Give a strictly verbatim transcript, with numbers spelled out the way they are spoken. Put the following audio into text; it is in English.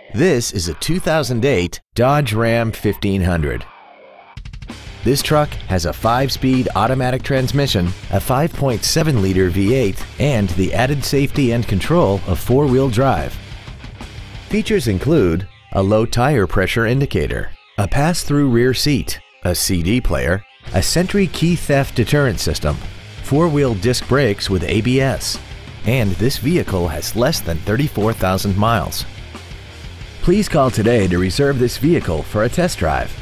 This is a two thousand eight Dodge Ram fifteen hundred. This truck has a five-speed automatic transmission, a five point seven liter V eight, and the added safety and control of four-wheel drive. Features include a low tire pressure indicator, a pass-through rear seat, a C D player, a Sentry key theft deterrent system, four-wheel disc brakes with A B S, and this vehicle has less than thirty-four thousand miles. Please call today to reserve this vehicle for a test drive.